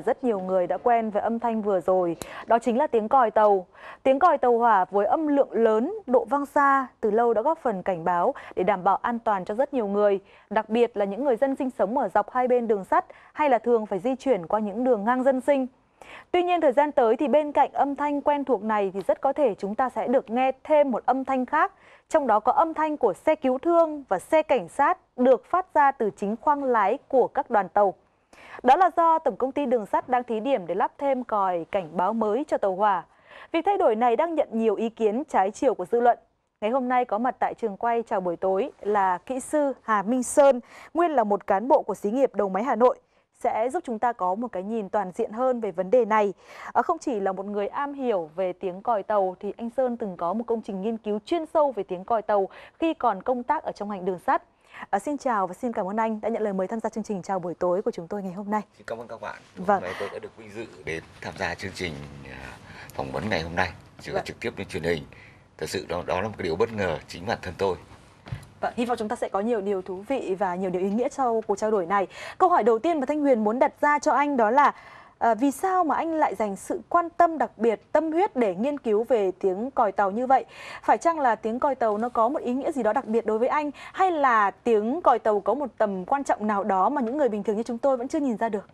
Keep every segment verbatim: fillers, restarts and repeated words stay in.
rất nhiều người đã quen với âm thanh vừa rồi, đó chính là tiếng còi tàu. Tiếng còi tàu hỏa với âm lượng lớn, độ vang xa từ lâu đã góp phần cảnh báo để đảm bảo an toàn cho rất nhiều người, đặc biệt là những người dân sinh sống ở dọc hai bên đường sắt hay là thường phải di chuyển qua những đường ngang dân sinh. Tuy nhiên, thời gian tới thì bên cạnh âm thanh quen thuộc này thì rất có thể chúng ta sẽ được nghe thêm một âm thanh khác, trong đó có âm thanh của xe cứu thương và xe cảnh sát được phát ra từ chính khoang lái của các đoàn tàu. Đó là do Tổng công ty Đường sắt đang thí điểm để lắp thêm còi cảnh báo mới cho tàu hỏa. Việc thay đổi này đang nhận nhiều ý kiến trái chiều của dư luận. Ngày hôm nay có mặt tại trường quay chào buổi tối là kỹ sư Hà Minh Sơn, nguyên là một cán bộ của xí nghiệp đầu máy Hà Nội, sẽ giúp chúng ta có một cái nhìn toàn diện hơn về vấn đề này. À, không chỉ là một người am hiểu về tiếng còi tàu thì anh Sơn từng có một công trình nghiên cứu chuyên sâu về tiếng còi tàu khi còn công tác ở trong ngành đường sắt. À, xin chào và xin cảm ơn anh đã nhận lời mời tham gia chương trình chào buổi tối của chúng tôi ngày hôm nay. Xin cảm ơn các bạn. Vâng. Hôm nay tôi đã được vinh dự đến tham gia chương trình phỏng vấn ngày hôm nay, chỉ Vâng. trực tiếp lên truyền hình. Thật sự đó đó là một cái điều bất ngờ chính bản thân tôi. Vâng, hy vọng chúng ta sẽ có nhiều điều thú vị và nhiều điều ý nghĩa sau cuộc trao đổi này. Câu hỏi đầu tiên mà Thanh Huyền muốn đặt ra cho anh đó là à, vì sao mà anh lại dành sự quan tâm đặc biệt, tâm huyết để nghiên cứu về tiếng còi tàu như vậy? Phải chăng là tiếng còi tàu nó có một ý nghĩa gì đó đặc biệt đối với anh, hay là tiếng còi tàu có một tầm quan trọng nào đó mà những người bình thường như chúng tôi vẫn chưa nhìn ra được?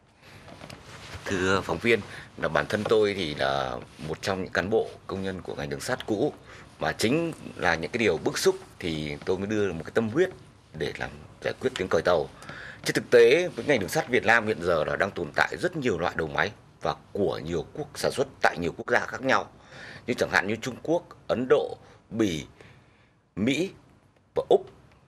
Thưa phóng viên, là bản thân tôi thì là một trong những cán bộ công nhân của ngành đường sắt cũ, và chính là những cái điều bức xúc thì tôi mới đưa một cái tâm huyết để làm giải quyết tiếng còi tàu. Trên thực tế, với ngành đường sắt Việt Nam hiện giờ là đang tồn tại rất nhiều loại đầu máy và của nhiều quốc sản xuất tại nhiều quốc gia khác nhau, như chẳng hạn như Trung Quốc, Ấn Độ, Bỉ, Mỹ và Úc,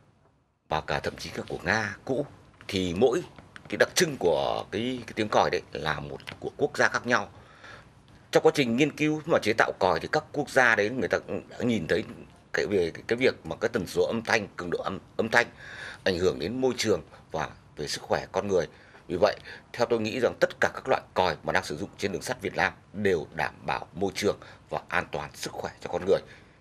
và cả thậm chí cả của Nga cũ. Thì mỗi cái đặc trưng của cái, cái tiếng còi đấy là một của quốc gia khác nhau. Trong quá trình nghiên cứu và chế tạo còi thì các quốc gia đấy người ta đã nhìn thấy cái về cái, cái việc mà cái tần số âm thanh, cường độ âm, âm thanh ảnh hưởng đến môi trường và về sức khỏe con người. Vì vậy, theo tôi nghĩ rằng tất cả các loại còi mà đang sử dụng trên đường sắt Việt Nam đều đảm bảo môi trường và an toàn sức khỏe cho con người.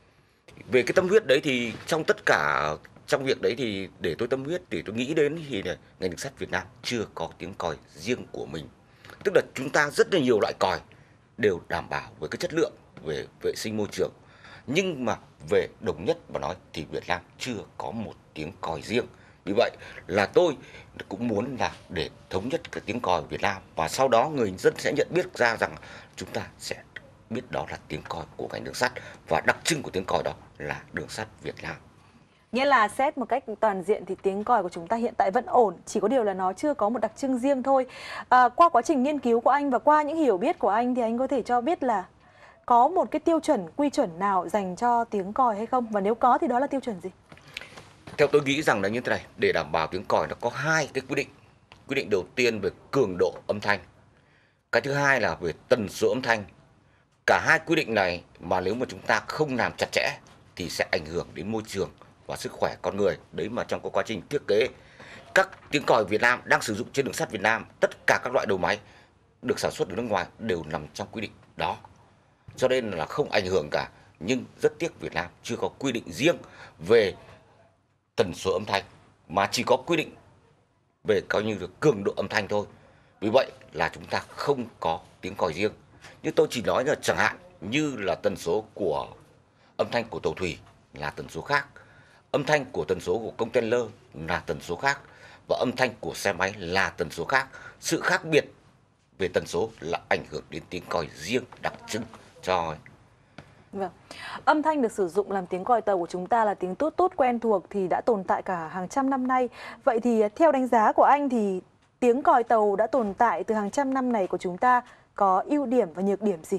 Về cái tâm huyết đấy thì trong tất cả trong việc đấy thì để tôi tâm huyết thì tôi nghĩ đến thì ngành đường sắt Việt Nam chưa có tiếng còi riêng của mình. Tức là chúng ta rất là nhiều loại còi đều đảm bảo với cái chất lượng về vệ sinh môi trường, nhưng mà về đồng nhất mà nói thì Việt Nam chưa có một tiếng còi riêng. Vì vậy là tôi cũng muốn là để thống nhất cái tiếng còi Việt Nam, và sau đó người dân sẽ nhận biết ra rằng chúng ta sẽ biết đó là tiếng còi của ngành đường sắt, và đặc trưng của tiếng còi đó là đường sắt Việt Nam. Nghĩa là xét một cách toàn diện thì tiếng còi của chúng ta hiện tại vẫn ổn, chỉ có điều là nó chưa có một đặc trưng riêng thôi. À, qua quá trình nghiên cứu của anh và qua những hiểu biết của anh thì anh có thể cho biết là có một cái tiêu chuẩn, quy chuẩn nào dành cho tiếng còi hay không? Và nếu có thì đó là tiêu chuẩn gì? Theo tôi nghĩ rằng là như thế này, để đảm bảo tiếng còi nó có hai cái quy định. Quy định đầu tiên về cường độ âm thanh, cái thứ hai là về tần số âm thanh. Cả hai quy định này mà nếu mà chúng ta không làm chặt chẽ thì sẽ ảnh hưởng đến môi trường và sức khỏe con người. Đấy mà trong cái quá trình thiết kế các tiếng còi Việt Nam đang sử dụng trên đường sắt Việt Nam, tất cả các loại đầu máy được sản xuất ở nước ngoài đều nằm trong quy định đó, cho nên là không ảnh hưởng cả. Nhưng rất tiếc Việt Nam chưa có quy định riêng về tần số âm thanh, mà chỉ có quy định về coi như là cường độ âm thanh thôi. Vì vậy là chúng ta không có tiếng còi riêng. Nhưng tôi chỉ nói là chẳng hạn như là tần số của âm thanh của tàu thủy là tần số khác, âm thanh của tần số của container là tần số khác, và âm thanh của xe máy là tần số khác. Sự khác biệt về tần số là ảnh hưởng đến tiếng còi riêng đặc trưng cho. Vâng. Âm thanh được sử dụng làm tiếng còi tàu của chúng ta là tiếng tút tút quen thuộc thì đã tồn tại cả hàng trăm năm nay. Vậy thì theo đánh giá của anh thì tiếng còi tàu đã tồn tại từ hàng trăm năm này của chúng ta có ưu điểm và nhược điểm gì?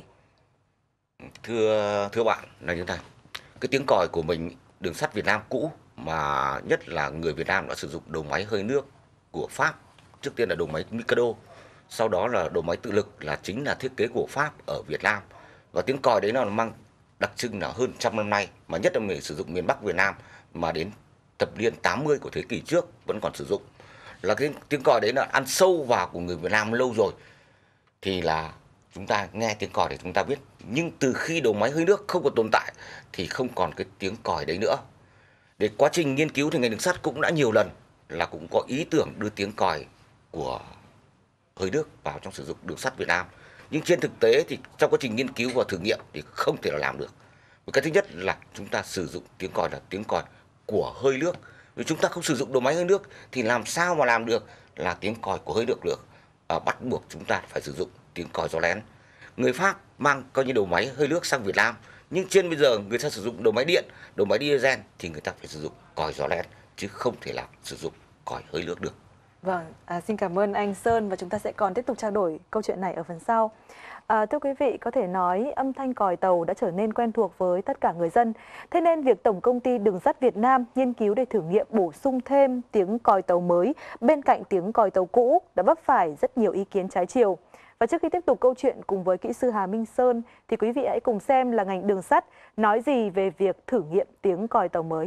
Thưa thưa bạn là như thế này, cái tiếng còi của mình đường sắt Việt Nam cũ, mà nhất là người Việt Nam đã sử dụng đầu máy hơi nước của Pháp. Trước tiên là đầu máy Mikado, sau đó là đầu máy tự lực là chính là thiết kế của Pháp ở Việt Nam. Và tiếng còi đấy nó mang đặc trưng là hơn trăm năm nay, mà nhất là mình sử dụng miền Bắc Việt Nam mà đến thập niên tám mươi của thế kỷ trước vẫn còn sử dụng. Là cái tiếng còi đấy là ăn sâu vào của người Việt Nam lâu rồi, thì là chúng ta nghe tiếng còi để chúng ta biết. Nhưng từ khi đầu máy hơi nước không còn tồn tại thì không còn cái tiếng còi đấy nữa. Để quá trình nghiên cứu thì ngành đường sắt cũng đã nhiều lần là cũng có ý tưởng đưa tiếng còi của hơi nước vào trong sử dụng đường sắt Việt Nam. Nhưng trên thực tế thì trong quá trình nghiên cứu và thử nghiệm thì không thể nào làm được. Cái thứ nhất là chúng ta sử dụng tiếng còi là tiếng còi của hơi nước. Vì chúng ta không sử dụng đầu máy hơi nước thì làm sao mà làm được là tiếng còi của hơi nước được. À, bắt buộc chúng ta phải sử dụng tiếng còi gió lén. Người Pháp mang coi như đầu máy hơi nước sang Việt Nam, nhưng trên bây giờ người ta sử dụng đầu máy điện, đầu máy diesel thì người ta phải sử dụng còi gió lén chứ không thể nào sử dụng còi hơi nước được. Vâng, à, xin cảm ơn anh Sơn và chúng ta sẽ còn tiếp tục trao đổi câu chuyện này ở phần sau. À, thưa quý vị, có thể nói âm thanh còi tàu đã trở nên quen thuộc với tất cả người dân. Thế nên việc Tổng công ty Đường sắt Việt Nam nghiên cứu để thử nghiệm bổ sung thêm tiếng còi tàu mới bên cạnh tiếng còi tàu cũ đã vấp phải rất nhiều ý kiến trái chiều. Và trước khi tiếp tục câu chuyện cùng với kỹ sư Hà Minh Sơn thì quý vị hãy cùng xem là ngành đường sắt nói gì về việc thử nghiệm tiếng còi tàu mới.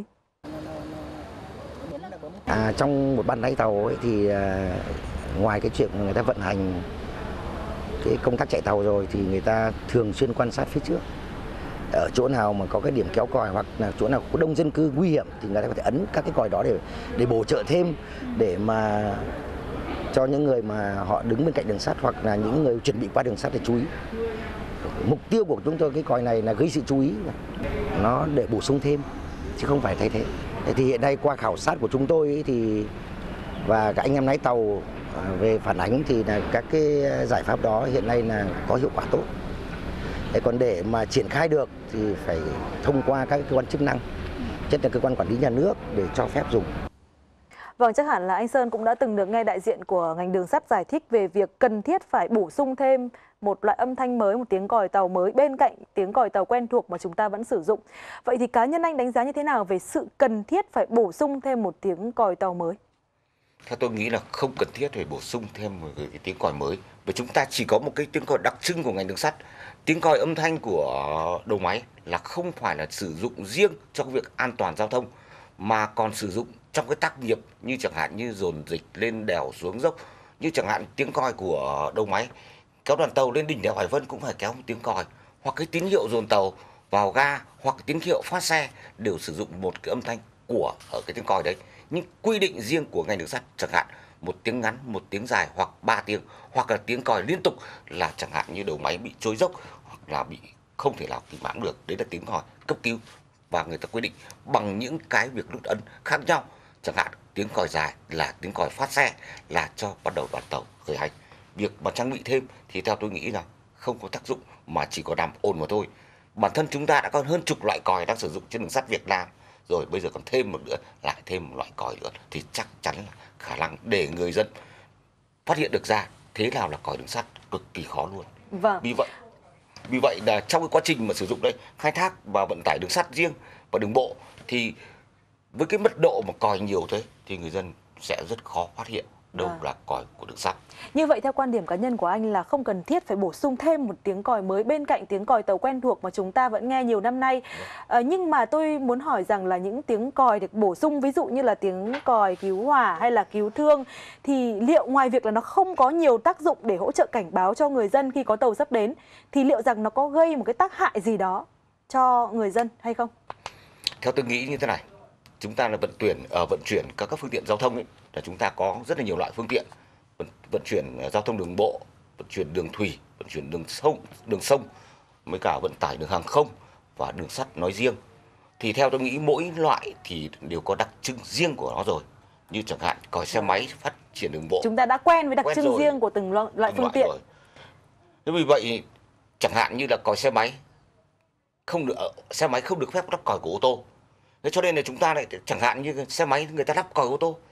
À, trong một ban lái tàu ấy thì à, ngoài cái chuyện người ta vận hành cái công tác chạy tàu rồi thì người ta thường xuyên quan sát phía trước. Ở chỗ nào mà có cái điểm kéo còi hoặc là chỗ nào có đông dân cư nguy hiểm thì người ta có thể ấn các cái còi đó để để bổ trợ thêm, để mà cho những người mà họ đứng bên cạnh đường sắt hoặc là những người chuẩn bị qua đường sắt để chú ý. Mục tiêu của chúng tôi cái còi này là gây sự chú ý, nó để bổ sung thêm chứ không phải thay thế. Thì hiện nay qua khảo sát của chúng tôi ấy thì và các anh em lái tàu về phản ánh thì là các cái giải pháp đó hiện nay là có hiệu quả tốt. Thế còn để mà triển khai được thì phải thông qua các cơ quan chức năng, nhất là cơ quan quản lý nhà nước để cho phép dùng. Vâng, chắc hẳn là anh Sơn cũng đã từng được nghe đại diện của ngành đường sắt giải thích về việc cần thiết phải bổ sung thêm một loại âm thanh mới, một tiếng còi tàu mới bên cạnh tiếng còi tàu quen thuộc mà chúng ta vẫn sử dụng. Vậy thì cá nhân anh đánh giá như thế nào về sự cần thiết phải bổ sung thêm một tiếng còi tàu mới? Theo tôi nghĩ là không cần thiết phải bổ sung thêm một cái tiếng còi mới, bởi chúng ta chỉ có một cái tiếng còi đặc trưng của ngành đường sắt. Tiếng còi âm thanh của đầu máy là không phải là sử dụng riêng cho việc an toàn giao thông, mà còn sử dụng trong cái tác nghiệp như chẳng hạn như dồn dịch lên đèo xuống dốc, như chẳng hạn tiếng còi của đầu máy kéo đoàn tàu lên đỉnh đèo Hải Vân cũng phải kéo một tiếng còi, hoặc cái tín hiệu dồn tàu vào ga hoặc tín hiệu phát xe đều sử dụng một cái âm thanh của ở cái tiếng còi đấy. Nhưng quy định riêng của ngành đường sắt chẳng hạn một tiếng ngắn, một tiếng dài hoặc ba tiếng, hoặc là tiếng còi liên tục là chẳng hạn như đầu máy bị trôi dốc hoặc là bị không thể nào cứu vãn được, đấy là tiếng còi cấp cứu và người ta quy định bằng những cái việc nút ấn khác nhau. Chẳng hạn tiếng còi dài là tiếng còi phát xe là cho bắt đầu đoàn tàu khởi hành. Việc mà trang bị thêm thì theo tôi nghĩ là không có tác dụng mà chỉ có làm ồn mà thôi. Bản thân chúng ta đã có hơn chục loại còi đang sử dụng trên đường sắt Việt Nam rồi, bây giờ còn thêm một nữa, lại thêm một loại còi nữa thì chắc chắn là khả năng để người dân phát hiện được ra thế nào là còi đường sắt cực kỳ khó luôn. Vâng. Vì vậy, vì vậy là trong cái quá trình mà sử dụng đây, khai thác và vận tải đường sắt riêng và đường bộ thì với cái mật độ mà còi nhiều thế thì người dân sẽ rất khó phát hiện đâu à. là còi của đường sắt. Như vậy theo quan điểm cá nhân của anh là không cần thiết phải bổ sung thêm một tiếng còi mới bên cạnh tiếng còi tàu quen thuộc mà chúng ta vẫn nghe nhiều năm nay. À, nhưng mà tôi muốn hỏi rằng là những tiếng còi được bổ sung, ví dụ như là tiếng còi cứu hỏa hay là cứu thương, thì liệu ngoài việc là nó không có nhiều tác dụng để hỗ trợ cảnh báo cho người dân khi có tàu sắp đến, thì liệu rằng nó có gây một cái tác hại gì đó cho người dân hay không? Theo tôi nghĩ như thế này, chúng ta là vận chuyển uh, vận chuyển các các phương tiện giao thông ấy, là chúng ta có rất là nhiều loại phương tiện, vận, vận chuyển giao thông đường bộ, vận chuyển đường thủy, vận chuyển đường sông, đường sông, với cả vận tải đường hàng không và đường sắt nói riêng. Thì theo tôi nghĩ mỗi loại thì đều có đặc trưng riêng của nó rồi. Như chẳng hạn còi xe máy phát triển đường bộ, chúng ta đã quen với đặc quen trưng rồi, riêng của từng loại, loại từng phương loại tiện. Rồi. Thế vì vậy chẳng hạn như là còi xe máy không được, xe máy không được phép lắp còi của ô tô. Thế cho nên là chúng ta lại chẳng hạn như xe máy người ta lắp còi ô tô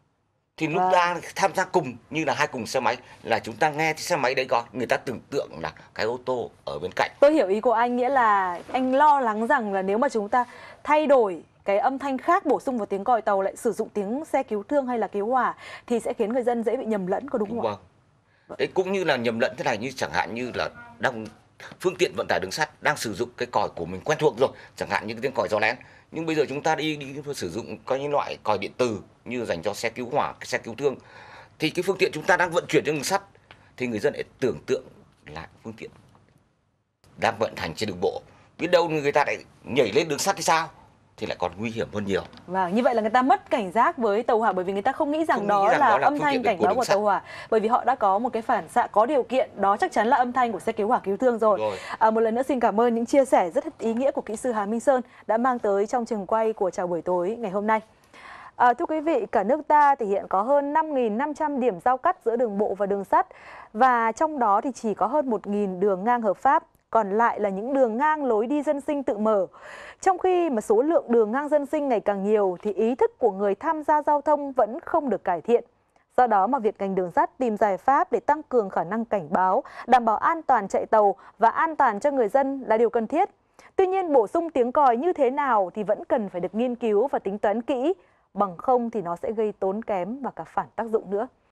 thì lúc Vâng. ta tham gia cùng như là hai cùng xe máy là chúng ta nghe cái xe máy đấy, có người ta tưởng tượng là cái ô tô ở bên cạnh. Tôi hiểu ý của anh, nghĩa là anh lo lắng rằng là nếu mà chúng ta thay đổi cái âm thanh khác bổ sung vào tiếng còi tàu lại sử dụng tiếng xe cứu thương hay là cứu hỏa thì sẽ khiến người dân dễ bị nhầm lẫn, có đúng, đúng không ạ? Vâng. Đấy cũng như là nhầm lẫn thế này, như chẳng hạn như là đang phương tiện vận tải đường sắt đang sử dụng cái còi của mình quen thuộc rồi, chẳng hạn như cái tiếng còi gió lén, nhưng bây giờ chúng ta đi đi sử dụng có những loại còi điện tử như dành cho xe cứu hỏa, xe cứu thương, thì cái phương tiện chúng ta đang vận chuyển trên đường sắt thì người dân lại tưởng tượng là phương tiện đang vận hành trên đường bộ, biết đâu người ta lại nhảy lên đường sắt thì sao, thì lại còn nguy hiểm hơn nhiều. Vâng, như vậy là người ta mất cảnh giác với tàu hỏa bởi vì người ta không nghĩ rằng, Không đó, nghĩ rằng là đó là âm phương thanh tiện cảnh của báo đường của sắt. tàu hỏa, bởi vì họ đã có một cái phản xạ có điều kiện, đó chắc chắn là âm thanh của xe cứu hỏa cứu thương rồi. Rồi. À, một lần nữa xin cảm ơn những chia sẻ rất ý nghĩa của kỹ sư Hà Minh Sơn đã mang tới trong trường quay của Chào buổi tối ngày hôm nay. À, thưa quý vị, cả nước ta thì hiện có hơn năm nghìn năm trăm điểm giao cắt giữa đường bộ và đường sắt, và trong đó thì chỉ có hơn một nghìn đường ngang hợp pháp, còn lại là những đường ngang lối đi dân sinh tự mở. Trong khi mà số lượng đường ngang dân sinh ngày càng nhiều thì ý thức của người tham gia giao thông vẫn không được cải thiện. Do đó mà việc ngành đường sắt tìm giải pháp để tăng cường khả năng cảnh báo, đảm bảo an toàn chạy tàu và an toàn cho người dân là điều cần thiết. Tuy nhiên, bổ sung tiếng còi như thế nào thì vẫn cần phải được nghiên cứu và tính toán kỹ, bằng không thì nó sẽ gây tốn kém và cả phản tác dụng nữa.